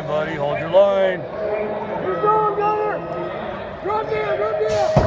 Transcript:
line, buddy. Hold your line. Keep going, Gunner. Drop down, drop down.